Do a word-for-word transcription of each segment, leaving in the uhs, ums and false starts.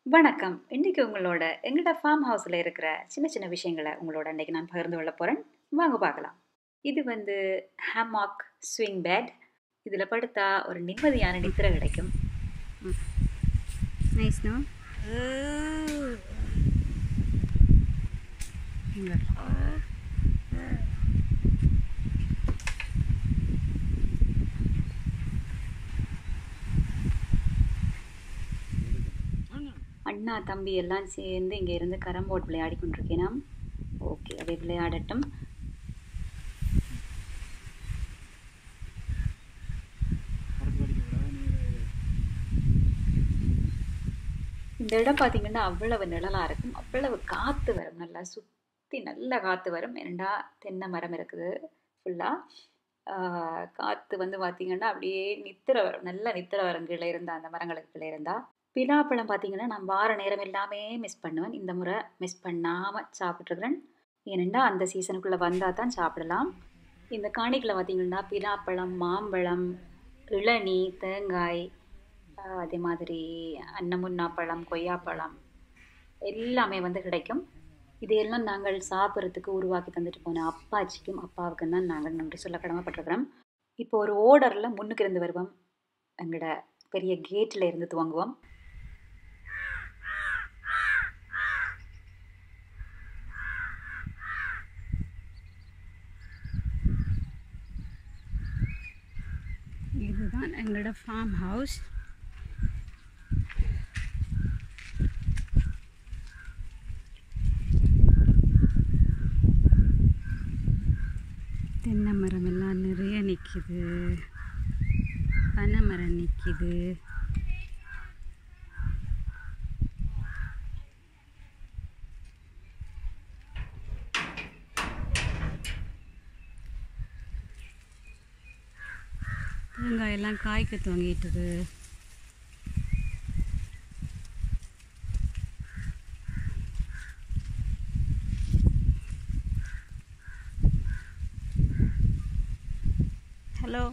வணக்கம். இன்னைக்கு உங்களோட எங்கட ஃபார்ம் ஹவுஸ்ல இருக்கிற சின்ன சின்ன விஷயங்கள உங்களோட இன்னைக்கு நான் பகிர்ந்து கொள்ள போறேன். வாங்க பார்க்கலாம். இது வந்து ஹேமாக் ஸ்விங் பெட். இதுல படுத்தா ஒரு நிம்மதியான நித்திரை கிடைக்கும். Nice, no? Oh. அண்ணா தம்பி எல்லாம் சேர்ந்து இங்க இருந்து கரம் போர்ட் விளையாடி கொண்டிருக்கேனாம். ஓகே, அதை விளையாடட்டும். இந்த இடம் பார்த்தீங்கன்னா அவ்வளவு நிழலா இருக்கும். அவ்வளவு காத்து வரும். நல்லா சுத்தி நல்ல காத்து வரும். ஏன்டா தென்னை மரம் இருக்குது ஃபுல்லா. ஆஹ் காத்து வந்து பார்த்தீங்கன்னா அப்படியே நித்திரை வரும். நல்ல நித்திரை வரும் கீழே இருந்தா, அந்த மரங்களுக்கு கீழே இருந்தா. பிலாப்பழம் பார்த்தீங்கன்னா நான் வார நேரம் எல்லாமே மிஸ் பண்ணுவேன். இந்த முறை மிஸ் பண்ணாம சாப்பிட்ருக்கிறேன். ஏனெண்டா அந்த சீசனுக்குள்ள வந்தா தான் சாப்பிடலாம். இந்த காணிக்குள்ள பார்த்தீங்கன்னா பிலாப்பழம், மாம்பழம், இளநீ, தேங்காய், ஆஹ் அதே மாதிரி அன்னமுன்னா பழம், கொய்யாப்பழம் எல்லாமே வந்து கிடைக்கும். இதையெல்லாம் நாங்கள் சாப்பிட்றதுக்கு உருவாக்கி தந்துட்டு போன அப்பாச்சிக்கும் அப்பாவுக்கும் தான் நாங்கள் நன்றி சொல்ல கடமைப்பட்டிருக்கிறோம். இப்போ ஒரு ஓர்டரில் முன்னுக்கு இருந்து வருவோம். எங்களோட பெரிய கேட்டில் இருந்து துவங்குவோம். இதுதான் எங்களோட ஃபார்ம் ஹவுஸ். தென்னை மரம் எல்லாம் நிறைய நிற்கிது, பனை மரம் நிற்கிது. தேங்காய் எல்லாம் காய்க்க துவங்கிட்டுது. ஹலோ.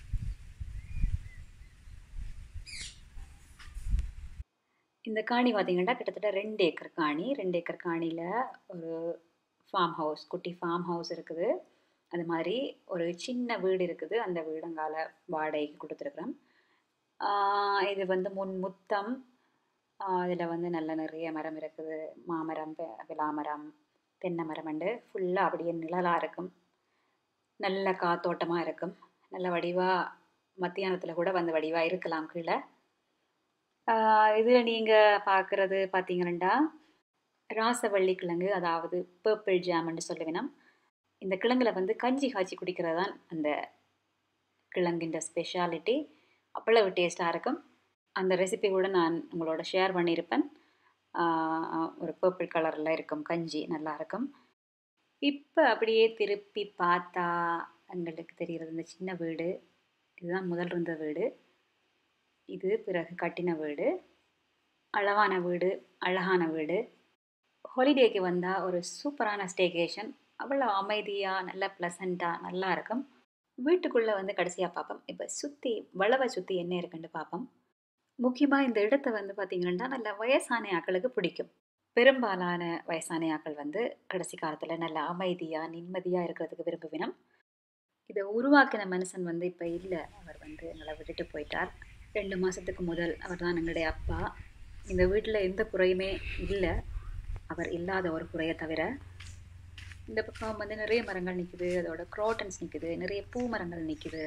இந்த காணி பார்த்தீங்கன்னா கிட்டத்தட்ட ரெண்டு ஏக்கர் காணி. ரெண்டு ஏக்கர் காணியில் ஒரு ஃபார்ம் ஹவுஸ், குட்டி ஃபார்ம் ஹவுஸ் இருக்குது. அது மாதிரி ஒரு சின்ன வீடு இருக்குது. அந்த வீடுங்கால வாடகைக்கு கொடுத்துருக்குறோம். இது வந்து முன் முத்தம். அதில் வந்து நல்ல நிறைய மரம் இருக்குது. மாமரம், விலாமரம், தென்னை மரம் அண்டு ஃபுல்லாக அப்படியே நிழலாக இருக்கும். நல்ல காத்தோட்டமாக இருக்கும். நல்ல வடிவாக மத்தியானத்தில் கூட வந்து வடிவாக இருக்கலாம் கீழே. இதில் நீங்கள் பார்க்குறது பார்த்தீங்கன்னா ராசவள்ளி கிழங்கு, அதாவது பர்பிள் ஜாம்னு சொல்லுவேன். இந்த கிழங்குல வந்து கஞ்சி காய்ச்சி குடிக்கிறது தான் அந்த கிழங்கின்ற ஸ்பெஷாலிட்டி. அவ்வளவு டேஸ்ட்டாக இருக்கும். அந்த ரெசிபி கூட நான் உங்களோட ஷேர் பண்ணியிருப்பேன். ஒரு பர்பிள் கலரில் இருக்கும் கஞ்சி, நல்லா இருக்கும். இப்போ அப்படியே திருப்பி பார்த்தா எங்களுக்கு தெரிகிறது இந்த சின்ன வீடு. இதுதான் முதல் இருந்த வீடு. இது பிறகு கட்டின வீடு. அழகான வீடு, அழகான வீடு. ஹாலிடேக்கு வந்தால் ஒரு சூப்பரான ஸ்டேகேஷன். அவ்வளோ அமைதியாக, நல்ல ப்ளசண்ட்டாக, நல்லா இருக்கும். வீட்டுக்குள்ளே வந்து கடைசியாக பார்ப்போம். இப்போ சுற்றி வளவை சுற்றி என்ன இருக்குன்னு பார்ப்போம். முக்கியமாக இந்த இடத்த வந்து பார்த்திங்கன்னா நல்ல வயசான ஆக்களுக்கு பிடிக்கும். பெரும்பாலான வயசான ஆக்கள் வந்து கடைசி காலத்தில் நல்ல அமைதியாக நிம்மதியாக இருக்கிறதுக்கு விரும்புவினம். இதை உருவாக்கின மனுஷன் வந்து இப்போ இல்லை. அவர் வந்து எங்களை விட்டுட்டு போயிட்டார். ரெண்டு மாதத்துக்கு முதல் அவர் தான் எங்களுடைய அப்பா. இந்த வீட்டில் எந்த குறையுமே இல்லை, அவர் இல்லாத ஒரு குறையை தவிர. இந்த பக்கம் வந்து நிறைய மரங்கள் நிற்குது. அதோட க்ரோட்டன்ஸ் நிற்குது, நிறைய பூ மரங்கள் நிற்குது.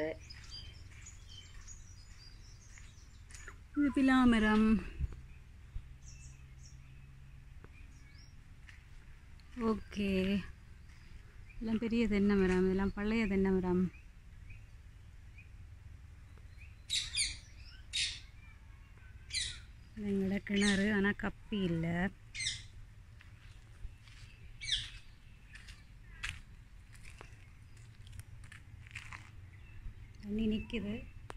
இது பிலாமரம். ஓகே, எல்லாம் பெரிய தென்னை மரம், இதெல்லாம் பழைய தென்னை மரம். எங்களோட கிணறு, ஆனால் கப்பி இல்லை. தண்ணி நிற்கிது.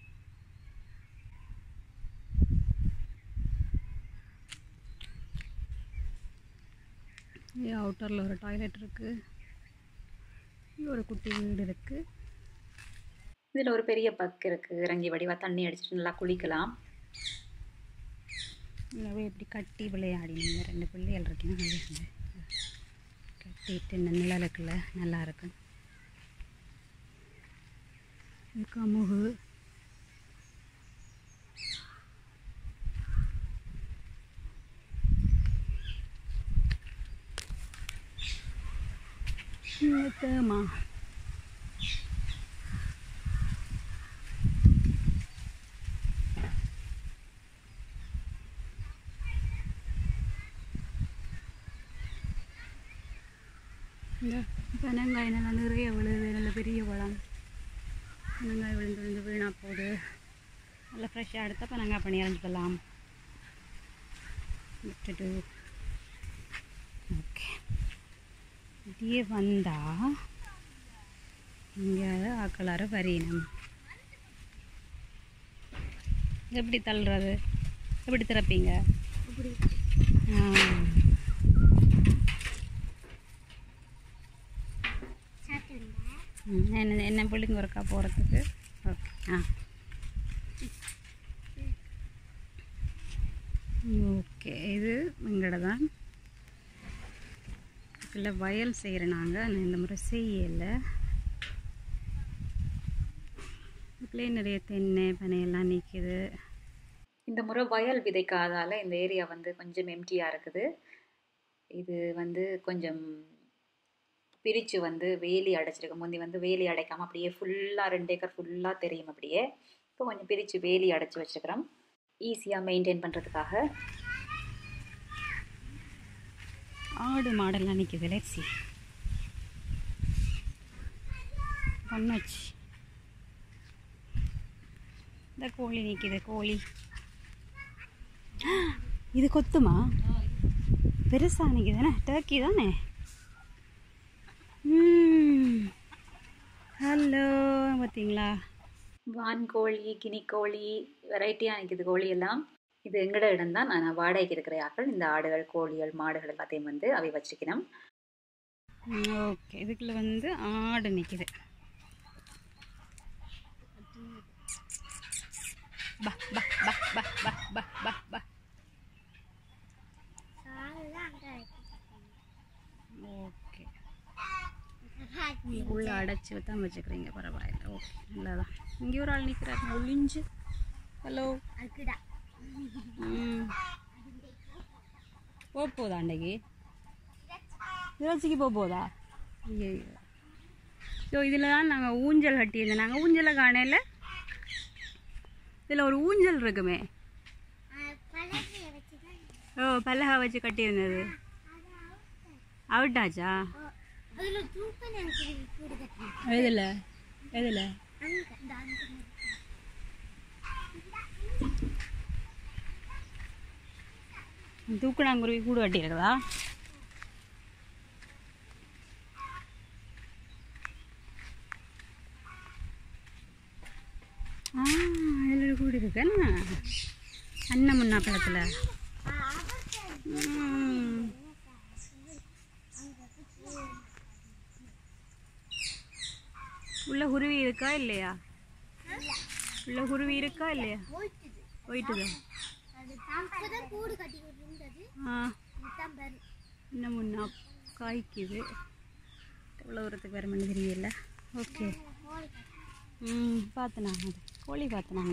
அவுட்டரில் ஒரு டாய்லெட் இருக்குது. இங்கே ஒரு குட்டி வீடு இருக்குது. இதில் ஒரு பெரிய பக் இருக்குது. இறங்கி வடிவாக தண்ணி அடிச்சுட்டு நல்லா குளிக்கலாம். இல்லை இப்படி கட்டி விளையாடினீங்க ரெண்டு பிள்ளைகள் இருக்குன்னு அது கட்டிட்டு இந்த நிழலுக்குள்ள நல்லா இருக்கும். கமுகு தேமா இந்த பனங்காய் நல்லா நிறைய விழுது, நல்ல பெரிய பழம். பனங்காய் விழுந்து விழுந்து வீணாக போகுது. நல்லா ஃப்ரெஷ்ஷாக எடுத்தால் பனங்காய் பண்ணி இறஞ்சிக்கலாம் விட்டுட்டு. ஓகே, இப்படியே வந்தால் இங்கே ஆக்களார வரையணும். எப்படி தள்ளுறது? எப்படி திறப்பீங்க? என்ன என்ன பிள்ளைங்க ஒருக்கா போகிறதுக்கு. ஓகே. ஆ ஓகே, இது எங்கட தான் இல்லை வயல் செய்கிறேன் நாங்கள். இந்த முறை செய்யலை. இதுக்குள்ளே நிறைய தென்னை பனையெல்லாம் நிற்கிது. இந்த முறை வயல் விதைக்காதால் இந்த ஏரியா வந்து கொஞ்சம் எம்டியாக இருக்குது. இது வந்து கொஞ்சம் பிரித்து வந்து வேலி அடைச்சிருக்கு. முந்தி வந்து வேலி அடைக்காமல் அப்படியே ஃபுல்லாக ரெண்டு ஏக்கர் ஃபுல்லாக தெரியும். அப்படியே இப்போ கொஞ்சம் பிரித்து வேலி அடைச்சி வச்சுக்கிறோம் ஈஸியாக மெயின்டைன் பண்ணுறதுக்காக. ஆடு மாடெல்லாம் நிற்கிது. லெட்ஸி பண்ணாச்சு. இந்த கோழி நிற்கிது. கோழி இது கொத்துமா? பெருசாக நிற்கிதுண்ணே. டர்க்கி தானே. ஹலோ, பார்த்தீங்களா? வான்கோழி, கினிக்கோழி, வெரைட்டியாக நிற்கிது கோழி எல்லாம். இது எங்கட இடம் தான். நான் வாடகைக்கு இருக்கிற ஆக்கள் இந்த ஆடுகள், கோழிகள், மாடுகள் எல்லாத்தையும் வந்து அவை வச்சுக்கணும். ஓகே, இதுக்குள்ள வந்து ஆடு நிற்கிது. பா பா பா பா பா பா பா பா. ஓகே, உள்ள அடைச்சி தான் வச்சுக்கிறீங்க. பரவாயில்ல. ஓகே, நல்லாதான். இங்கே ஒரு ஆள் நிற்கிறாரு ஒளிஞ்சு. ஹலோ. ம் போ போதா அன்றைக்கு இறைச்சிக்கு போக போதா? ஐயோ, ஸோ இதில் தான் நாங்கள் ஊஞ்சல் கட்டியிருந்தோம். நாங்கள் ஊஞ்சலை காணையில் இதில் ஒரு ஊஞ்சல் இருக்குமே. ஓ, பல்லகா வச்சு கட்டியிருந்தது அவுட்டாச்சா? எதில் எதில் தூக்குனாங்குருவி கூடு கட்டியிருக்குதா? ஆ, இதில் ஒரு கூடு இருக்கு என்ன? அன்னமுன்னா பழத்தில். உள்ள குருவி இருக்கா இல்லையா? உள்ள குருவி இருக்கா இல்லையா? போயிட்டுதா? ஆ, இன்னும் முன்னா காய்க்குது. எவ்வளோ தூரத்துக்கு வேறு மணி தெரியல. ஓகே. ம் பார்த்துனாங்க. அது கோழி பார்த்துனாங்க.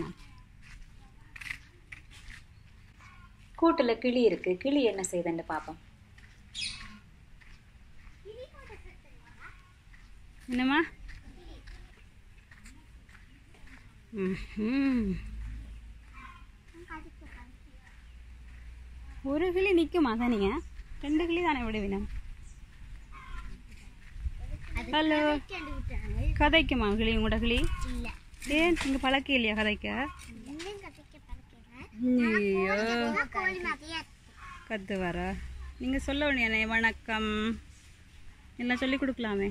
கூட்டில் கிளி இருக்குது. கிளி என்ன செய்யுதுன்னு பார்ப்போம். என்னம்மா? ம் ஒரு கிளி நிற்குமா தானீங்க? ரெண்டு கிளி தானே விடுவினம். ஹலோ, கதைக்குமா கிளி? உங்களோட கிளி ஏன் இங்கே பழக்கம் இல்லையா கதைக்க? ஐயோ, கத்து வர. நீங்கள் சொல்ல வேண்டிய வணக்கம் எல்லாம் சொல்லி கொடுக்கலாமே.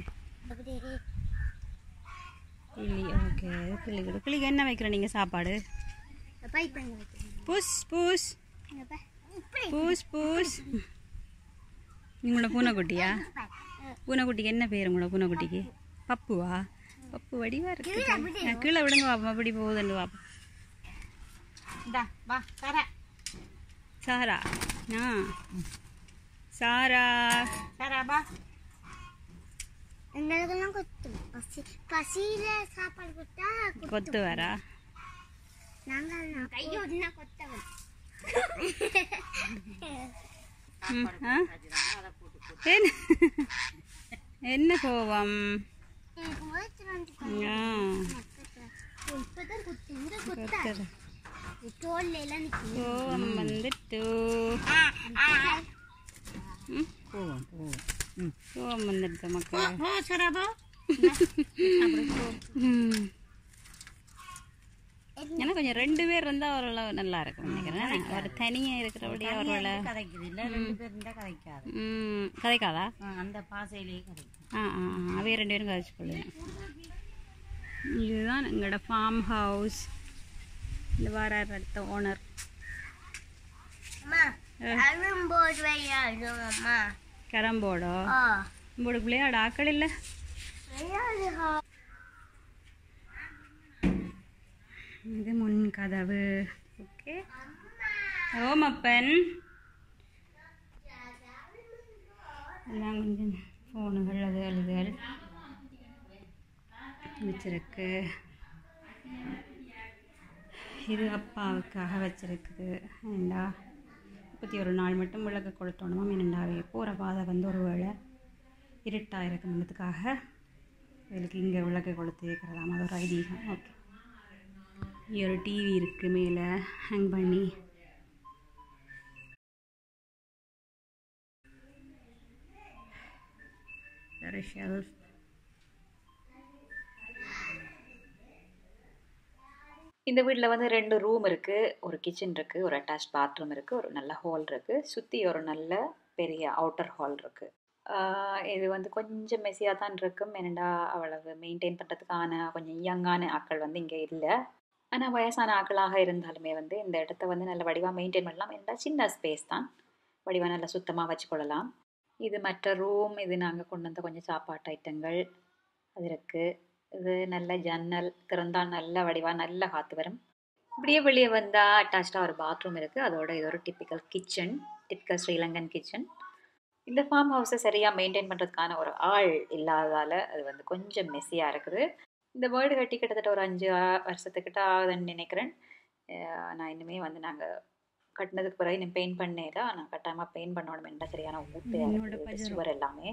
கிளி. ஓகே, கிளி கொடு. கிளிக்கு என்ன வைக்கிற நீங்கள் சாப்பாடு? பூஸ் பூஸ் பூஸ் பூஸ். உங்களோட பூனைக்குட்டியா? பூனைக்குட்டிக்கு என்ன பேர் உங்களோட பூனைக்குட்டிக்கு? பப்புவா? பப்பு வடிவா இருக்கு. கீழே விடுங்க பாப்பா, அப்படி போகுதுன்னு பாப்பா. சாரா ஆ சாரா சாராபா எங்களுக்கெல்லாம் கொத்து பசி பசியில் சாப்பாடு கொடுத்தா கொத்து வரா நாங்கள் கையை ஒன்றா கொத்தவன் என்ன கோவம் கோவம் வந்துட்டு கோவம் வந்துடுது மக்கள் ஏன்னா கொஞ்சம் ரெண்டு பேர் இருந்தால் அவரோட நல்லா இருக்கும் நினைக்கிறேன். ஒரு தனியாக இருக்கிறபடியே அவரோட கதைக்குது இல்லை ரெண்டு பேர் இருந்தால் கதைக்காது. ம் கதைக்காதா? அந்த பாசையிலேயே கதைக்கும். ஆ ஆ ஆ அவைய ரெண்டு பேரும் கதைச்சு கொள்ளுங்க. இதுதான் எங்களோட ஃபார்ம் ஹவுஸ். இந்த வார அடுத்த ஓனர் கேரம் போர்டோ போர்டுக்கு விளையாட ஆக்கள் இல்லை. இது முன் கதவு. ஓகே ஓமப்பன் எல்லாம் கொஞ்சம் ஃபோனுகள் அது அழுதுகள் வச்சிருக்கு. இது அப்பாவுக்காக வச்சிருக்குது. ஏண்டா முப்பத்தி ஒரு நாள் மட்டும் விளக்கு கொளுத்தணுமா மீனண்டாவே போகிற பாதை வந்து ஒரு வேளை இருட்டாக இருக்குங்கிறதுக்காக இதுக்கு இங்கே விளக்கு கொளுத்து இருக்கிறதாம். அது ஒரு ஐதீகம். ஓகே இங்கே ஒரு டிவி இருக்குது மேலே ஹேங் பண்ணி. ஒரு ஷெல்ஃப். இந்த வீட்டில் வந்து ரெண்டு ரூம் இருக்குது, ஒரு கிச்சன் இருக்குது, ஒரு அட்டாச் பாத்ரூம் இருக்குது, ஒரு நல்ல ஹால் இருக்குது, சுற்றி ஒரு நல்ல பெரிய அவுட்டர் ஹால் இருக்குது. இது வந்து கொஞ்சம் மெஸ்ஸியாக தான் இருக்கும். ஏனெண்டா அவ்வளவு மெயின்டைன் பண்ணுறதுக்கான கொஞ்சம் யங்கான ஆட்கள் வந்து இங்கே இல்லை. ஆனால் வயசான ஆட்களாக இருந்தாலுமே வந்து இந்த இடத்த வந்து நல்ல வடிவாக மெயின்டைன் பண்ணலாம். ஏன்னா சின்ன ஸ்பேஸ் தான், வடிவாக நல்லா சுத்தமாக வச்சுக்கொள்ளலாம். இது மற்ற ரூம். இது நாங்கள் கொண்டு வந்த கொஞ்சம் சாப்பாட்டு ஐட்டங்கள் அது இருக்குது. இது நல்ல ஜன்னல் திறந்தால் நல்ல வடிவாக நல்ல காற்று வரும். இப்படியே வெளியே வந்தால் அட்டாச்சாக ஒரு பாத்ரூம் இருக்குது. அதோட இது ஒரு typical kitchen, typical Sri Lankan kitchen. இந்த ஃபார்ம் ஹவுஸை சரியாக மெயின்டைன் பண்ணுறதுக்கான ஒரு ஆள் இல்லாததால் அது வந்து கொஞ்சம் மெஸ்ஸியாக இருக்குது. இந்த வீடு கட்டி கிட்டத்தட்ட ஒரு அஞ்சு வருஷத்துக்கிட்ட ஆகுதுன்னு நினைக்கிறேன். நான் இன்னுமே வந்து நாங்கள் கட்டினதுக்கு பிறகு இன்னும் பெயிண்ட் பண்ணல. நான் கட்டாயமாக பெயிண்ட் பண்ணணும். என்ன சரியான ஊட்டு சுவர் எல்லாமே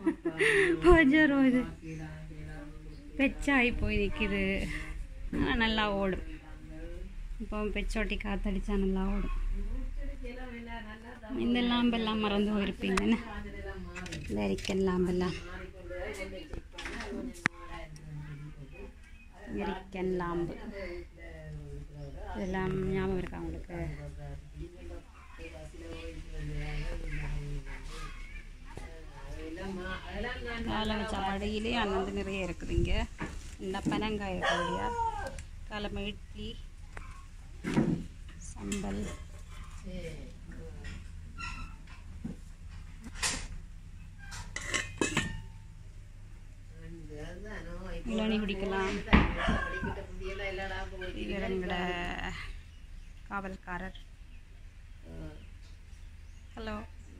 இது பெச்சாகி போய் நிற்கிது. ஆனால் நல்லா ஓடும். இப்போ பெச்சோட்டி காற்றடிச்சா நல்லா ஓடும். இந்த லாம்பெல்லாம் மறந்து போயிருப்பீங்கன்னு இந்த அரிக்கன் லாம்பெல்லாம் அமெரிக்கன் லாம்பு இதெல்லாம் ஞாபகம் இருக்கா உங்களுக்கு? காலை வச்ச அடியிலே அன்னந்து நிறைய இருக்குது. இங்கே இந்த பனங்காய் இருக்கு இல்லையா, காலமை இட்லி சம்பல். இளநீ குடிக்கலாம். எங்களோட காவல்காரர். ஹலோ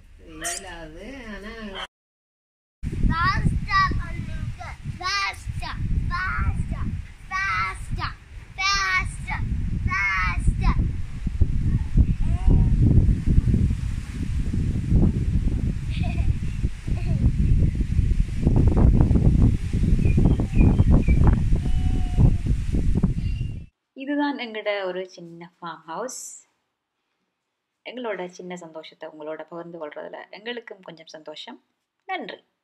இதுதான் எங்களோட ஒரு சின்ன ஃபார்ம் ஹவுஸ். எங்களோட சின்ன சந்தோஷத்தை உங்களோட பகிர்ந்து கொள்றதுல எங்களுக்கும் கொஞ்சம் சந்தோஷம். நன்றி.